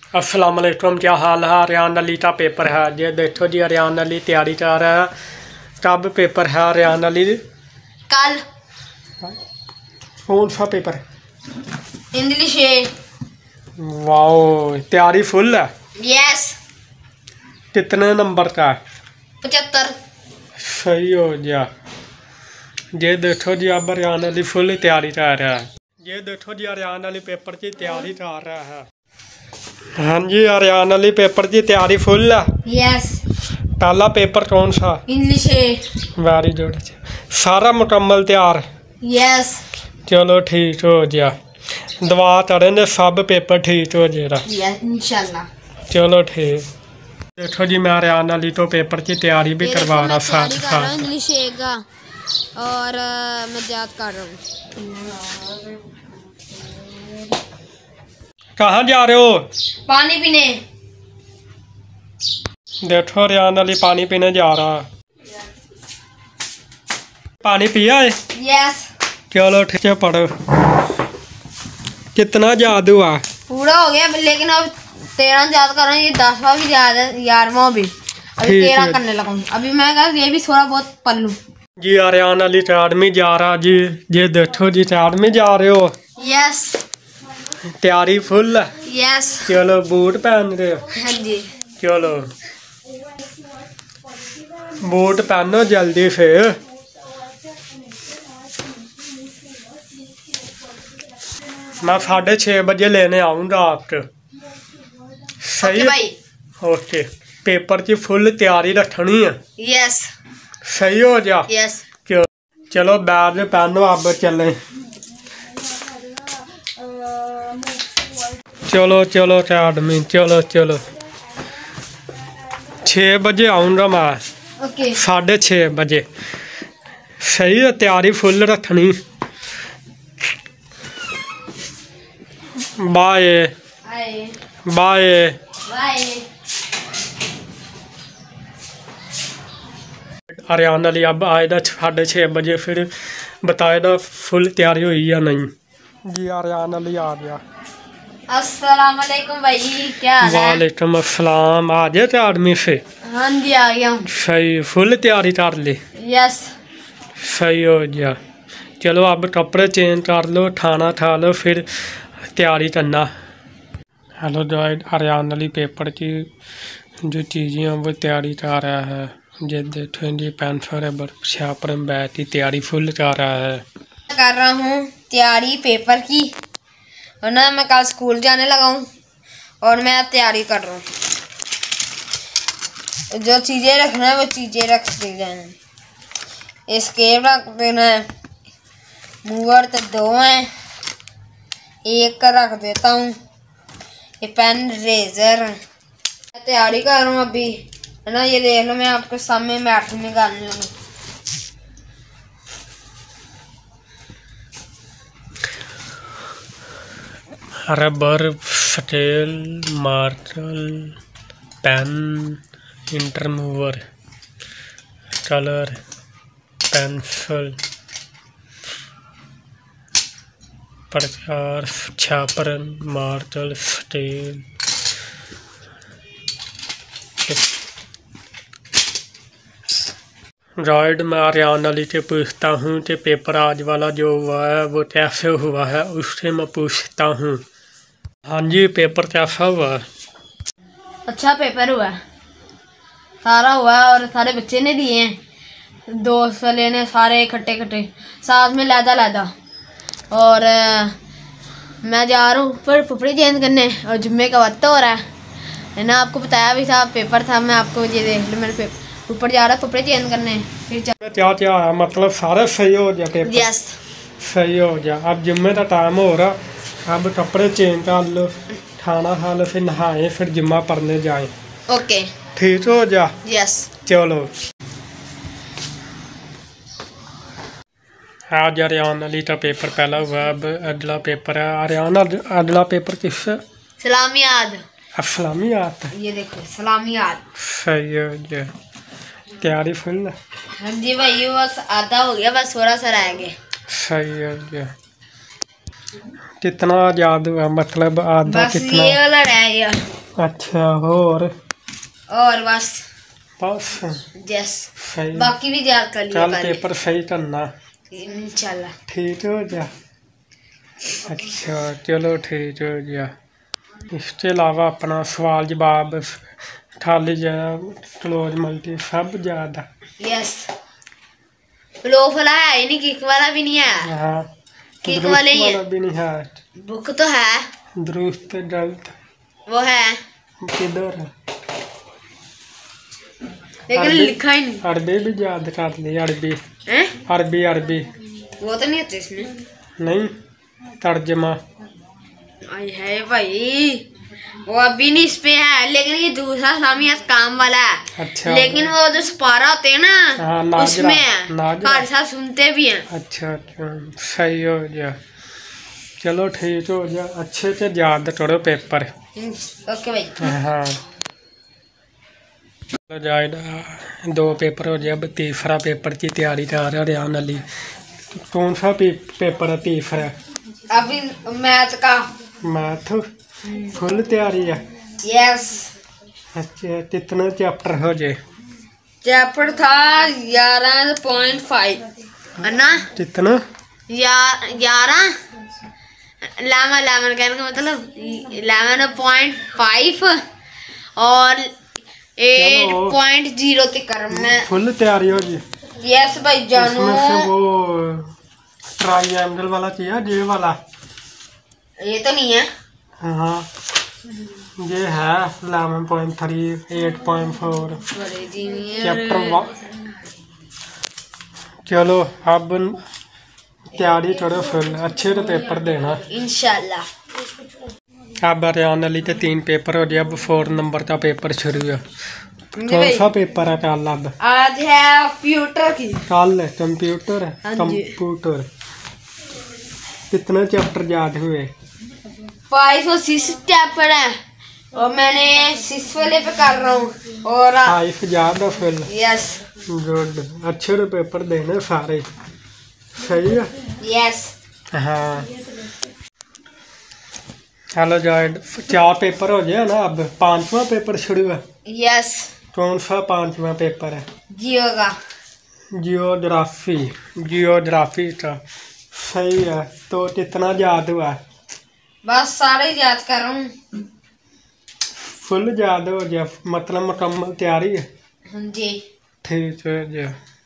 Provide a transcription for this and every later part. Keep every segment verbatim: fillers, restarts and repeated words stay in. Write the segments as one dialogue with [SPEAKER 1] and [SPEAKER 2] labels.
[SPEAKER 1] अस्सलाम वालेकुम, क्या हाल है। आर्यन अली का पेपर है, ये देखो जी आर्यन अली तैयारी कर रहा है। कब पेपर है आर्यन अली?
[SPEAKER 2] कल।
[SPEAKER 1] कौन सा पेपर है?
[SPEAKER 2] इंग्लिश।
[SPEAKER 1] वाओ, तैयारी फुल है।
[SPEAKER 2] यस।
[SPEAKER 1] कितने नंबर का है?
[SPEAKER 2] पचहत्तर।
[SPEAKER 1] सही हो गया। ये देखो जी अब आर्यन अली फुल तैयारी कर रहा है। ये देखो जी आर्यन अली पेपर की तैयारी कर रहा है। हाँ जी, आर्यन अली पेपर की तैयारी फुल है।
[SPEAKER 2] यस।
[SPEAKER 1] पहला पेपर कौन सा?
[SPEAKER 2] इंग्लिश।
[SPEAKER 1] Very good. सारा मुकम्मल तैयार?
[SPEAKER 2] यस।
[SPEAKER 1] चलो ठीक हो गया, दुआ करें सब पेपर ठीक हो जाएगा।
[SPEAKER 2] इंशाल्लाह।
[SPEAKER 1] चलो ठीक। देखो जी मैं आर्यन अली तो पेपर की तैयारी भी करवा रहा साथ साथ।
[SPEAKER 2] इंग्लिश का और मैं याद कर रहा हूँ।
[SPEAKER 1] कहाँ जा रहे हो?
[SPEAKER 2] पानी पीने।
[SPEAKER 1] देखो आर्यन अली पानी पीने जा रहा है। पानी पिया है?
[SPEAKER 2] यस।
[SPEAKER 1] चलो ठीक है, पढ़ो। कितना याद हुआ?
[SPEAKER 2] पूरा हो गया, लेकिन अब तेरह याद कर रहा हूँ, ये दसवा भी याद है, ग्यारहवां भी अभी तेरह करने लगा हूँ। अभी मैं कहा ये भी थोड़ा बहुत पढ़ लूँ। जी
[SPEAKER 1] आर्यन अली अकेडमी जा रहा जी। ये देखो जी अकेडमी जा रहे हो?
[SPEAKER 2] यस।
[SPEAKER 1] तैयारी फुल है?
[SPEAKER 2] यस।
[SPEAKER 1] चलो बूट पहन रहे हो?
[SPEAKER 2] हाँ जी।
[SPEAKER 1] चलो बूट पहनो जल्दी से। मैं साढ़े छः बजे लेने आऊँगा आपको। सही
[SPEAKER 2] भाई।
[SPEAKER 1] ओके। पेपर की फुल तैयारी रखनी है।
[SPEAKER 2] यस।
[SPEAKER 1] सही हो जा।
[SPEAKER 2] यस।
[SPEAKER 1] क्यों? चलो बैग पहनो, अब चलें। चलो चलो अकेडमी, चलो चलो। छः बजे आऊँगा मैं।
[SPEAKER 2] ओके।
[SPEAKER 1] साढ़े छः बजे। सही है, तैयारी फुल रखनी। Bye bye
[SPEAKER 2] bye.
[SPEAKER 1] Aryan Ali अब आएगा साढ़े छः बजे, फिर बताएगा फुल तैयारी हुई या नहीं। जी आर्यन अली आ गया।
[SPEAKER 2] अस्सलाम वालेकुम भाई, क्या हाल है?
[SPEAKER 1] वालेकुम अस्सलाम। आ गए अकेडमी से?
[SPEAKER 2] हाँ जी आ गया हूँ।
[SPEAKER 1] सही, फुल तैयारी कर ली?
[SPEAKER 2] यस।
[SPEAKER 1] सही हो गया। चलो अब कपड़े चेंज कर लो, खाना खा लो, फिर तैयारी करना। Hello guide, Aryan Ali paper की जो चीज़ें हैं वो तैयारी कर रहा है। ये देखो जी पेंसिल रबर शार्पनर बैग की तैयारी फुल कर रहा है।
[SPEAKER 2] कर रहा हूँ तैयारी पेपर की, और ना मैं कल स्कूल जाने लगा हूँ और मैं तैयारी कर रहा हूँ। जो चीज़ें रखना है वो चीज़ें रख दी जाए। स्केल रख देना है, मूवर तो दो हैं, एक का रख देता हूँ। ये पेन रेजर मैं तैयारी कर रहा हूँ अभी, है ना। ये देख लो, मैं आपके सामने मैथ निकालने लगी।
[SPEAKER 1] रबर, स्केल, मार्कर, पेन, इंटरमूवर, कलर, पेंसिल, प्रकार, छापरन, मार्कर, स्केल। गाइड मैं आर्यन अली से पूछता हूँ कि पेपर आज वाला जो हुआ है वो कैसे हुआ है, उससे मैं पूछता हूँ। हाँ जी, पेपर कैसा हुआ?
[SPEAKER 2] अच्छा पेपर हुआ, सारा हुआ और सारे बच्चे ने दिए हैं। दोस्त लेने सारे इकट्ठे इकट्ठे साथ में लैदा लैदा। और आ, मैं जा रहा हूँ ऊपर कपड़े चेंज करने, और जुम्मे का वक्त हो रहा है है ना। आपको बताया भी था पेपर था, मैं आपको ये देख लो, मेरे ऊपर जा रहा कपड़े चेंज करने। फिर
[SPEAKER 1] क्या क्या है, मतलब सारे सही हो गया पेपर?
[SPEAKER 2] यस।
[SPEAKER 1] सही हो गया। अब जुम्मे का टाइम हो रहा, अब कपड़े चेंज कर लो, खाना खा लो, फिर नहाए, फिर जुम्मा पढ़ने जाए।
[SPEAKER 2] ओके।
[SPEAKER 1] ठीक हो जा।
[SPEAKER 2] यस।
[SPEAKER 1] चलो आज आर्यन अली का पेपर पहला हुआ, अब अगला पेपर है आर्यन। अगला पेपर किससे?
[SPEAKER 2] सलामियात।
[SPEAKER 1] सलामियात।
[SPEAKER 2] ये देखो सलामियात।
[SPEAKER 1] सही हो गया, तैयारी फुल।
[SPEAKER 2] हाँ जी भाई, बस आधा हो गया, बस थोड़ा सा रह गया।
[SPEAKER 1] सही हो गया। कितना याद हुआ, मतलब आधा
[SPEAKER 2] बस
[SPEAKER 1] कितना?
[SPEAKER 2] ये वाला रह गया।
[SPEAKER 1] अच्छा और
[SPEAKER 2] और बस
[SPEAKER 1] बस
[SPEAKER 2] यस
[SPEAKER 1] सही।
[SPEAKER 2] बाकी भी याद कर लिया
[SPEAKER 1] चल
[SPEAKER 2] पहले
[SPEAKER 1] पेपर सही करना
[SPEAKER 2] इंशाल्लाह।
[SPEAKER 1] ठीक हो जा। अच्छा चलो ठीक हो गया। इसके अलावा अपना सवाल जवाब खाली जगह क्लोज मल्टी सब याद है।
[SPEAKER 2] यस फ्लो वाला है ही नहीं, किक वाला भी नहीं है।
[SPEAKER 1] हाँ
[SPEAKER 2] किक
[SPEAKER 1] दुरुस्त
[SPEAKER 2] वाले ही
[SPEAKER 1] वाला
[SPEAKER 2] है।
[SPEAKER 1] भी नहीं है।
[SPEAKER 2] बुक तो है,
[SPEAKER 1] दुरुस्त गलत
[SPEAKER 2] वो है
[SPEAKER 1] किधर है?
[SPEAKER 2] लेकिन
[SPEAKER 1] अरबी
[SPEAKER 2] लिखा ही नहीं
[SPEAKER 1] अरबी भी याद कर ली। अरबी
[SPEAKER 2] है।
[SPEAKER 1] अरबी अरबी
[SPEAKER 2] वो तो नहीं होते इसमें।
[SPEAKER 1] नहीं तर्जमा।
[SPEAKER 2] आई है भाई, वो अभी नहीं इस पे है, लेकिन ये दूसरा सामियात काम वाला है।
[SPEAKER 1] अच्छा
[SPEAKER 2] लेकिन वो जो सपारा होते हैं
[SPEAKER 1] हाँ,
[SPEAKER 2] ना
[SPEAKER 1] नाजरा,
[SPEAKER 2] उसमें है,
[SPEAKER 1] नाजरा।
[SPEAKER 2] हर साल सुनते भी हैं।
[SPEAKER 1] अच्छा अच्छा सही हो गया। चलो ठीक हो गया। अच्छे से याद करो पेपर।
[SPEAKER 2] ओके भाई।
[SPEAKER 1] हाँ चलो जाएगा। दो पेपर हो गया। अब तीसरा पेपर की तैयारी कर रहा रियान अली। कौन सा पे, पेपर है तीसरा?
[SPEAKER 2] अभी मैथ का।
[SPEAKER 1] मैथ फुल तैयारी है।
[SPEAKER 2] यस
[SPEAKER 1] अच्छा कितने चैप्टर हो जाए?
[SPEAKER 2] चैप्टर था ग्यारह पॉइंट फाइव है ना।
[SPEAKER 1] कितना?
[SPEAKER 2] ग्यारह इलेवन इलेवन कहने का मतलब इलेवन पॉइंट फाइव और एट पॉइंट जीरो तक करना।
[SPEAKER 1] फुल तैयारी हो गई।
[SPEAKER 2] यस भाई जानू।
[SPEAKER 1] इसमें से वो ट्रायंगल वाला किया जे वाला?
[SPEAKER 2] ये तो नहीं है।
[SPEAKER 1] हाँ ये है eleven point three eight point four
[SPEAKER 2] बड़े
[SPEAKER 1] चैप्टर वन। चलो अब तैयारी करो फिर अच्छे से पेपर देना
[SPEAKER 2] इंशाल्लाह।
[SPEAKER 1] अब रियान अली के तीन पेपर हो गए। अब फोर नंबर का पेपर शुरू है। कौन सा पेपर है कल? अब
[SPEAKER 2] आज है कंप्यूटर की।
[SPEAKER 1] कल कंप्यूटर है।
[SPEAKER 2] हाँ जी।
[SPEAKER 1] कंप्यूटर कितने चैप्टर याद हुए?
[SPEAKER 2] फाइव और सिक्स चैप्टर है और मैंने सिक्स वाले पे कर रहा हूँ। और
[SPEAKER 1] फाइव याद है फिर?
[SPEAKER 2] Yes
[SPEAKER 1] good. अच्छे से पेपर देने सारे। सही है।
[SPEAKER 2] यस
[SPEAKER 1] हाँ हेलो जॉइड चार पेपर हो गया ना। अब पांचवा पेपर शुरू है।
[SPEAKER 2] यस
[SPEAKER 1] कौन सा पांचवा पेपर है?
[SPEAKER 2] जियो का।
[SPEAKER 1] जियोग्राफी जियोग्राफी का सही है। तो कितना याद हुआ?
[SPEAKER 2] बस सारे याद कर रहा हूँ।
[SPEAKER 1] फुल याद हो गया मतलब मुकम्मल तैयारी है।
[SPEAKER 2] हाँ जी
[SPEAKER 1] ठीक है जी।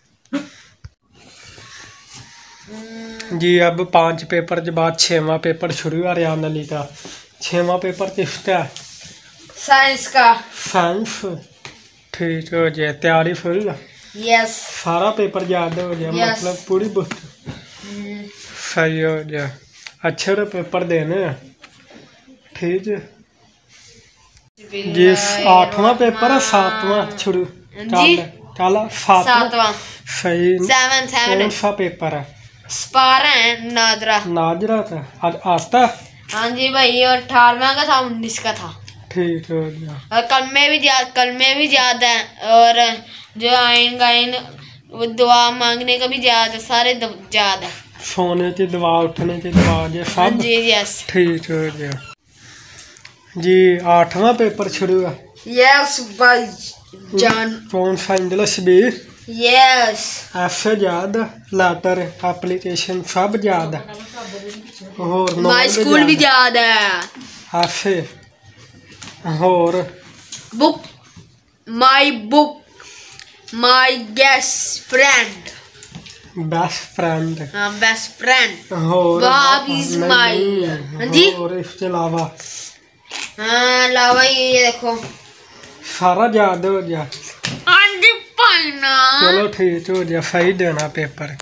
[SPEAKER 1] जी अब पांच पेपर के बाद छठवां पेपर शुरू है रियान अली का। छठवां पेपर किसका है?
[SPEAKER 2] साइंस का।
[SPEAKER 1] साइंस ठीक हो गया। तैयारी फुल?
[SPEAKER 2] यस
[SPEAKER 1] सारा पेपर याद हो गया
[SPEAKER 2] Yes.
[SPEAKER 1] मतलब पूरी बुक सही हो गया। अच्छे से पेपर देने हैं। ठीक है जी। आठवां पेपर है सातवां शुरू
[SPEAKER 2] जी?
[SPEAKER 1] कल कल सातवां
[SPEAKER 2] सातवां
[SPEAKER 1] सही।
[SPEAKER 2] सेवन सेवन
[SPEAKER 1] कौन सा पेपर है?
[SPEAKER 2] स्पारा है नादरा।
[SPEAKER 1] नाजरा का आज आता?
[SPEAKER 2] हाँ जी भाई और अठारहवां का था, उन्नीस का था।
[SPEAKER 1] ठीक हो गया।
[SPEAKER 2] और कल में भी याद कल में भी याद है और जो आइन गाइन वो दुआ मांगने का भी याद है। सारे द- याद है।
[SPEAKER 1] सोने की दवा उठने की दवा ये
[SPEAKER 2] हाँ
[SPEAKER 1] सब
[SPEAKER 2] जी यस
[SPEAKER 1] ठीक हो गया जी। आठवां पेपर शुरू है।
[SPEAKER 2] यस भाई जान।
[SPEAKER 1] कौन सा? इंग्लिश भी?
[SPEAKER 2] यस
[SPEAKER 1] ऐसे याद लेटर एप्लीकेशन सब याद है। और
[SPEAKER 2] माई स्कूल भी याद है।
[SPEAKER 1] ऐसे और
[SPEAKER 2] book my book my guest friend.
[SPEAKER 1] Best friend.
[SPEAKER 2] हाँ बेस्ट फ्रेंड।
[SPEAKER 1] और
[SPEAKER 2] Bob is
[SPEAKER 1] नहीं,
[SPEAKER 2] my-
[SPEAKER 1] नहीं,
[SPEAKER 2] हाँ जी?
[SPEAKER 1] और इसके अलावा
[SPEAKER 2] हाँ लावा ये ये देखो।
[SPEAKER 1] सारा याद हो गया।
[SPEAKER 2] हाँ जी पाइना।
[SPEAKER 1] चलो ठीक हो गया। सही देना पेपर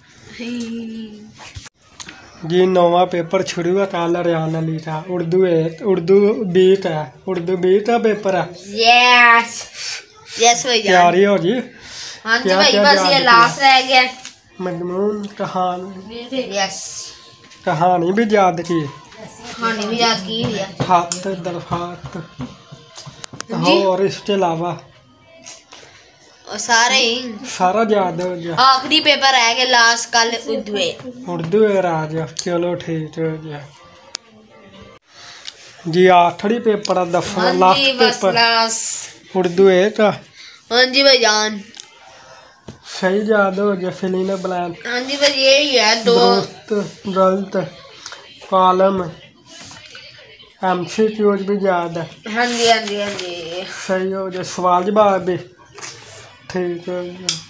[SPEAKER 1] जी। नौवां पेपर शुरू है कल रियान अली का। उर्दू है उर्दू बीट है उर्दू बीट का पेपर है।
[SPEAKER 2] यस यस भैया।
[SPEAKER 1] तैयारी हो जी।
[SPEAKER 2] हाँ जी
[SPEAKER 1] क्या-
[SPEAKER 2] भाई
[SPEAKER 1] क्या
[SPEAKER 2] बस
[SPEAKER 1] याद
[SPEAKER 2] ये
[SPEAKER 1] किया?
[SPEAKER 2] लास्ट रह गया।
[SPEAKER 1] मजमून कहानी
[SPEAKER 2] यस
[SPEAKER 1] कहानी भी याद की।
[SPEAKER 2] कहानी भी याद की भैया।
[SPEAKER 1] हाथ दरखास्त
[SPEAKER 2] जी?
[SPEAKER 1] और इसके अलावा
[SPEAKER 2] और सारे ही
[SPEAKER 1] सारा याद हो गया।
[SPEAKER 2] आखिरी पेपर रह गया लास्ट कल उर्दू है।
[SPEAKER 1] उर्दू है राज। चलो ठीक हो गया। जी आखिरी पेपर है दफा
[SPEAKER 2] हाँ
[SPEAKER 1] लास्ट
[SPEAKER 2] जी बस
[SPEAKER 1] पेपर
[SPEAKER 2] लास्ट।
[SPEAKER 1] उर्दू है का।
[SPEAKER 2] हाँ जी भाईजान।
[SPEAKER 1] सही याद हो जैसे फिलिंग बलैन।
[SPEAKER 2] हाँ जी बस यही है दो।
[SPEAKER 1] दुरुस्त गलत कॉलम एम सी क्यूज भी याद है।
[SPEAKER 2] हाँ जी हाँ जी हाँ जी।
[SPEAKER 1] सही हो जाए सवाल जवाब भी ठीक है।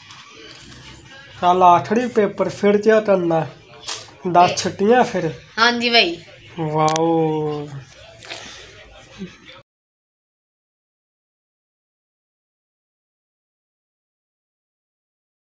[SPEAKER 1] कल आखिरी पेपर फिर क्या करना दस छुट्टियां फिर।
[SPEAKER 2] हाँ जी भाई।
[SPEAKER 1] वाओ।